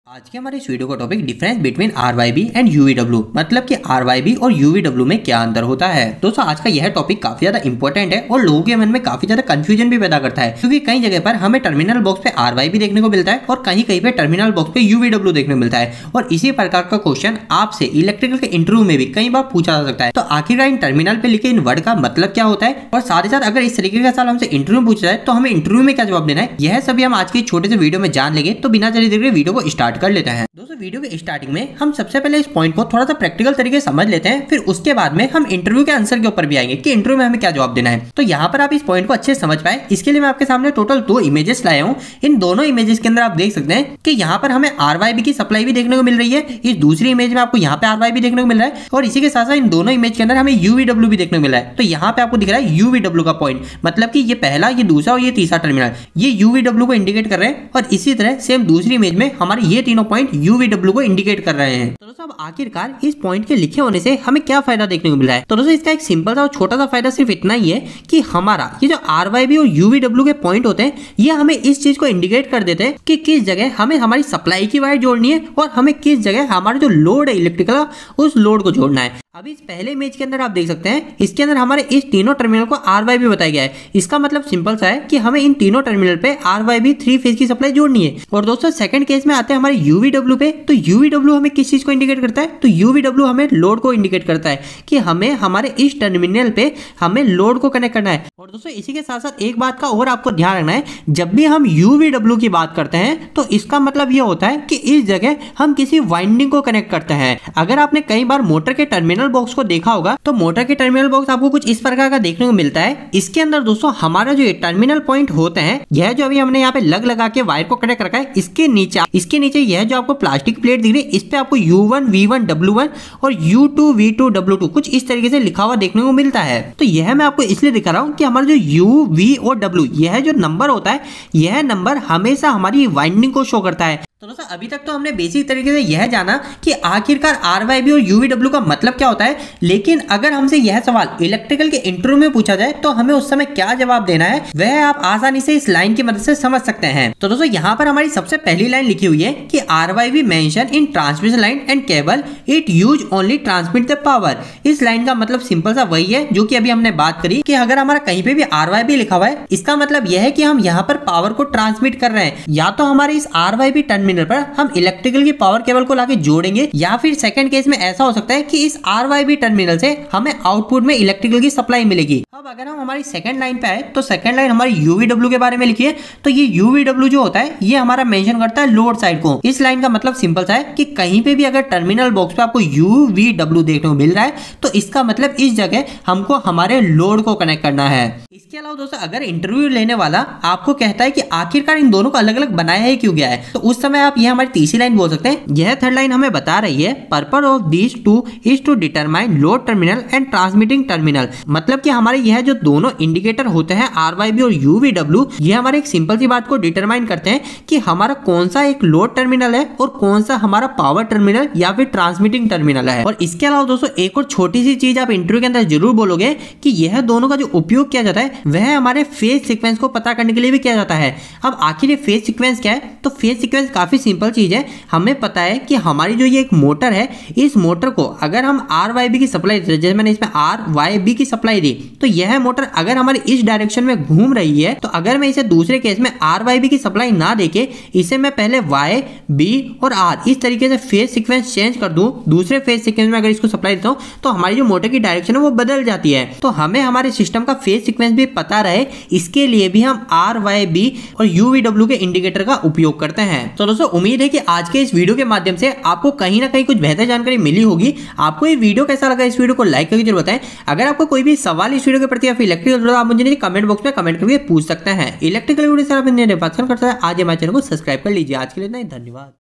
आज के हमारे इस वीडियो का topic difference between RYB and UVW, मतलब कि आरवाईबी और यूवीडब्ल्यू में क्या अंतर होता है। दोस्तों आज का यह टॉपिक काफी ज्यादा इंपॉर्टेंट है और लोगों के मन में काफी ज्यादा कंफ्यूजन भी पैदा करता है, क्योंकि कई जगह पर हमें टर्मिनल बॉक्स पे आरवाईबी देखने को मिलता है और कहीं कहीं पे टर्मिनल बॉक्स पे यूवीडब्ल्यू देखने को मिलता है। और इसी प्रकार का क्वेश्चन आपसे इलेक्ट्रिकल के इंटरव्यू में भी कई बार पूछा जा सकता है। तो आखिरकार इन टर्मिनल पे लिखे इन वर्ड का मतलब क्या होता है, और साथ ही साथ अगर इस तरीके का सवाल हमसे इंटरव्यू में पूछा जाए तो हमें इंटरव्यू में क्या जवाब देना है, यह सभी हम आज के छोटे से वीडियो में जान लेंगे। तो बिना चले देखे वीडियो को स्टार्ट कर लेते हैं। दोस्तों वीडियो के स्टार्टिंग में हम सबसे पहले इस पॉइंट को थोड़ा सा प्रैक्टिकल तरीके से समझ लेते हैं, फिर उसके बाद में हम इंटरव्यू के आंसर के ऊपर भी आएंगे कि इंटरव्यू में हमें क्या जवाब देना है। तो यहाँ पर आप इस पॉइंट को अच्छे से समझ पाए, इसके लिए मैं आपके सामने टोटल 2 इमेजेस लाया हूँ। इन दोनों इमेजेस के अंदर आप देख सकते हैं कि यहाँ पर हमें आरवाईबी की सप्लाई भी देखने को मिल रही है, इस दूसरी इमेज में आपको यहाँ पे आरवाईबी देखने को मिल रहा है, और इसी के साथ साथ इन दोनों इमेज के अंदर हमें यूवीडब्ल्यू भी देखने को मिल रहा है। तो यहाँ पे आपको दिख रहा है यूवीडब्ल्यू का पॉइंट, मतलब कि ये पहला, ये दूसरा और ये तीसरा टर्मिनल ये यूवीडब्ल्यू को इंडिकेट कर रहे हैं, और इसी तरह सेम दूसरी इमेज में हमारे ये तीनों पॉइंट यूवीडब्ल्यू को इंडिकेट कर रहे हैं। तो दोस्तों अब आखिरकार इस पॉइंट के लिखे होने से हमें क्या फायदा देखने को मिल रहा है। तो दोस्तों इसका एक सिंपल सा और छोटा सा फायदा सिर्फ इतना ही है कि हमारा ये जो आरवाईबी और यूवीडब्ल्यू के पॉइंट होते हैं, ये हमें इस चीज को इंडिकेट कर देते हैं कि किस जगह हमें हमारी सप्लाई की वायर जोड़नी है और हमें किस जगह हमारा जो लोड है इलेक्ट्रिकल उस लोड को जोड़ना है। अभी इस पहले इमेज के अंदर आप देख सकते हैं, इसके अंदर हमारे इस तीनों टर्मिनल को आरवाईबी बताया गया है। इसका मतलब सिंपल सा है कि हमें इन तीनों टर्मिनल पे आरवाईबी 3 फेज की सप्लाई जोड़नी है। और दोस्तों सेकंड केस में आते हैं हमारे यूवीडब्ल्यू पे। तो यूवीडब्ल्यू हमें किस चीज को इंडिकेट करता है, तो यूवीडब्ल्यू हमें लोड को इंडिकेट करता है कि हमें हमारे इस टर्मिनल पे हमें लोड को कनेक्ट करना है। और दोस्तों इसी के साथ साथ एक बात का और आपको ध्यान रखना है, जब भी हम यूवीडब्ल्यू की बात करते हैं तो इसका मतलब यह होता है कि इस जगह हम किसी वाइंडिंग को कनेक्ट करते हैं। अगर आपने कई बार मोटर के टर्मिनल बॉक्स को देखा तो मोटर के टर्मिनल बॉक्स आपको कुछ इस प्रकार का देखने को मिलता है। इसके अंदर दोस्तों हमारा जो टर्मिनल पॉइंट होते हैं, यह जो अभी हमने यहाँ पे लगा के वायर को कनेक्ट रखा है, इसके नीचे यह जो आपको प्लास्टिक प्लेट दिख रही है, इस पे आपको U1 V1 W1 और U2 V2 W2 कुछ इस तरीके से लिखा हुआ देखने को मिलता है। तो यह मैं आपको इसलिए दिखा रहा हूँ कि हमारा जो U, V और W यह जो नंबर होता है, यह नंबर हमेशा हमारी वाइंडिंग को शो करता है। तो दोस्तों अभी तक तो हमने बेसिक तरीके से यह जाना कि आखिरकार आरवाईबी और यूवीडब्ल्यू का मतलब क्या होता है, लेकिन अगर हमसे यह सवाल इलेक्ट्रिकल के इंटरव्यू में पूछा जाए तो हमें उस समय क्या जवाब देना है, वह आप आसानी से इस लाइन की मदद से समझ सकते हैं। तो दोस्तों यहाँ पर हमारी सबसे पहली लाइन लिखी हुई है कि RYB mention in transmission line and cable it use only transmit the power. इस लाइन का मतलब सिंपल सा वही है जो कि अभी हमने बात करी कि अगर हमारा कहीं पे भी आरवाईबी लिखा हुआ है, इसका मतलब यह है कि हम यहाँ पर पावर को ट्रांसमिट कर रहे हैं। या तो हमारे इस आरवाईबी टर्मिनल पर हम इलेक्ट्रिकल की पावर केबल को लाके जोड़ेंगे, या फिर सेकंड केस में ऐसा हो सकता है कि इस आरवाईबी टर्मिनल से हमें आउटपुट में इलेक्ट्रिकल की सप्लाई मिलेगी। अब अगर हम हमारी सेकंड लाइन पे आए तो सेकंड लाइन हमारी यूवीडब्ल्यू के बारे में लिखी है। तो ये यूवीडब्ल्यू जो होता है, ये हमारा मेंशन करता है लोड साइड को। इस लाइन का मतलब सिंपल सा है कि कहीं पे भी अगर टर्मिनल बॉक्स पे आपको यूवीडब्ल्यू देखने को मिल रहा है तो इसका मतलब इस जगह हमको हमारे लोड को कनेक्ट करना है। इसके अलावा दोस्तों अगर इंटरव्यू लेने वाला आपको कहता है कि आखिरकार इन दोनों को अलग अलग बनाया है क्यों गया है, तो उस समय आप यह हमारी तीसरी लाइन बोल सकते हैं। यह थर्ड लाइन हमें बता रही है purpose of this two is to determine load terminal and transmitting terminal. मतलब कि हमारे यह जो दोनों इंडिकेटर होते हैं आरवाईबी और यूवीडब्ल्यू, ये हमारे एक सिंपल सी बात को डिटरमाइन करते हैं कि हमारा कौन सा एक लोड टर्मिनल है और कौन सा हमारा पावर टर्मिनल या फिर ट्रांसमिटिंग टर्मिनल है। और इसके अलावा दोस्तों एक और छोटी सी चीज आप इंटरव्यू के अंदर जरूर बोलोगे कि यह दोनों का जो उपयोग किया जाता है वह हमारे फेज सीक्वेंस को पता करने के लिए भी किया जाता है। अब आखिर ये फेज सीक्वेंस क्या है, तो फेज सीक्वेंस काफी सिंपल चीज है। हमें पता है कि हमारी जो ये एक मोटर है, इस मोटर को अगर हम आरवाईबी की सप्लाई, जैसे मैंने इसमें आरवाईबी की सप्लाई दी, तो यह मोटर अगर हमारे इस डायरेक्शन में घूम रही है, तो अगर मैं इसे दूसरे केस में आरवाईबी की सप्लाई ना देके इसे मैं पहले वाई, बी और आर इस तरीके से फेज सीक्वेंस चेंज कर दूं, दूसरे फेज सीक्वेंस में अगर इसको सप्लाई देता हूं, तो हमारी जो मोटर की डायरेक्शन है वो बदल जाती है। तो हमें हमारे सिस्टम का फेज सीक्वेंस भी पता रहे, इसके लिए भी हम आरवाईबी और यूवीडब्ल्यू के इंडिकेटर का उपयोग करते हैं। तो दोस्तों उम्मीद है कि आज के इस वीडियो के माध्यम से आपको कहीं ना कहीं कुछ बेहतर जानकारी मिली होगी। आपको ये वीडियो कैसा लगा, इस वीडियो को लाइक करके जरूर बताएं। अगर आपको कोई भी सवाल इस वीडियो के प्रति या फिर इलेक्ट्रिकल, आप मुझे कमेंट बॉक्स में कमेंट करके पूछ सकते हैं। इलेक्ट्रिकल वीडियो से आप पसंद करते हैं, आज हमारे चैनल को सब्सक्राइब कर लीजिए। आज के लिए इतना ही, धन्यवाद।